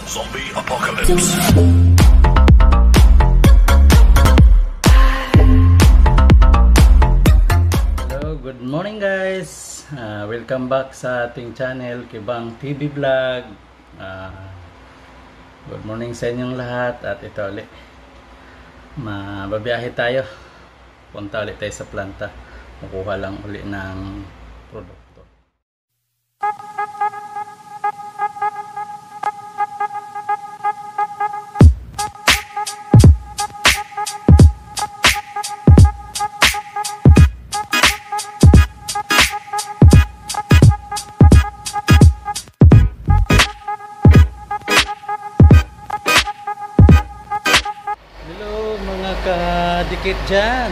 Zombie Apocalypse. Hello, good morning guys. Welcome back sa ating channel, Kibang TV Vlog. Good morning sa inyong lahat. At ito ulit, mababiyahe tayo. Punta ulit tayo sa planta. Makuha lang ulit ng produkto. Kadikit dyan,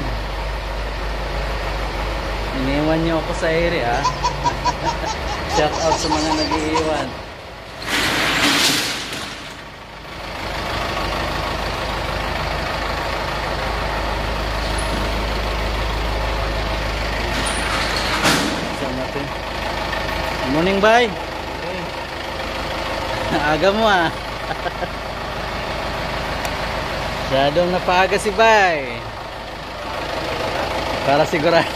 iniwan nyo ako sa area. Shout out sa mga nag-iiwan. Natin. Good morning, bye. Aga mo ah. Masyadong napaaga si Bay. Para sigurado.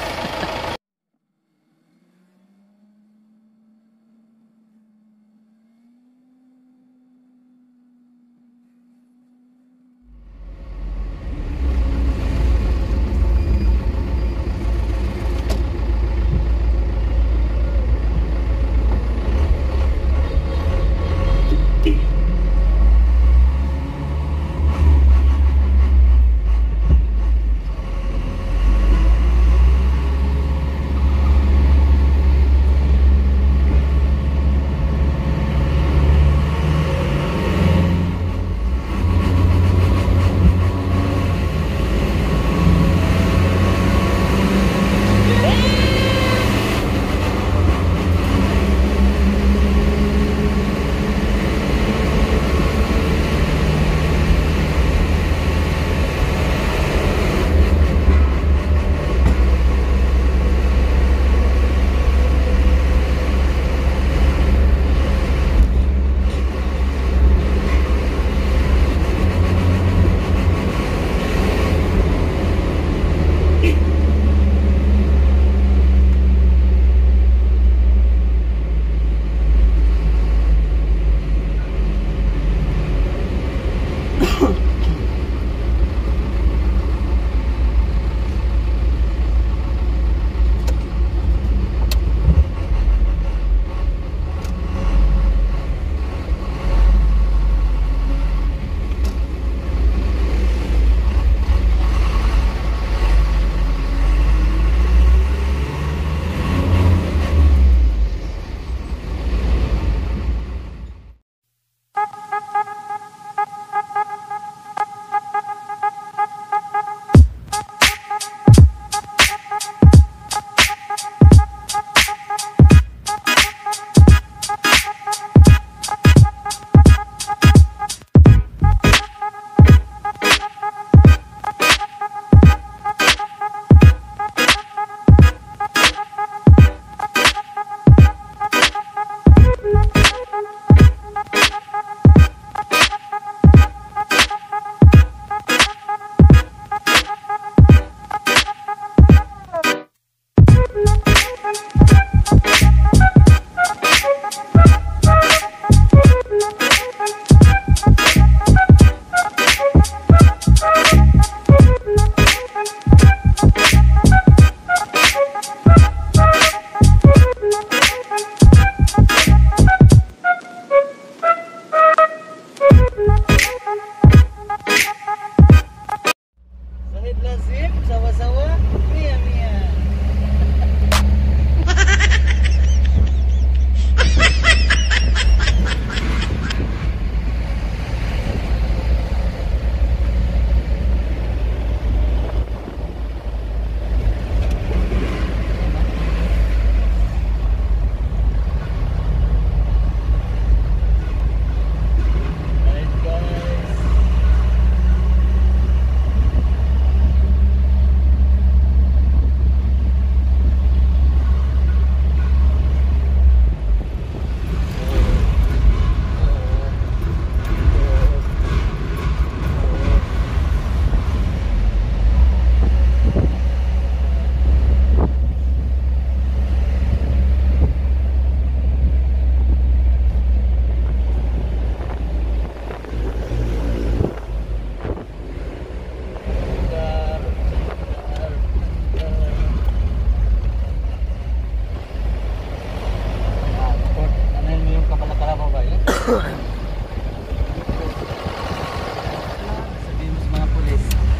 Sabihin mo sa mga pulis.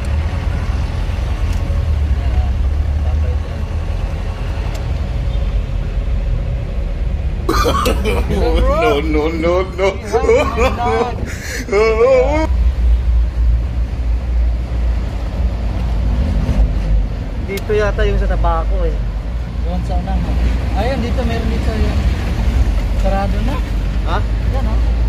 Tatay dyan. No. Dito yata yung sa tabako eh. Doon sa unahan. Ayun, dito meron dito yan. Sarado na. Ha? Yan, oh.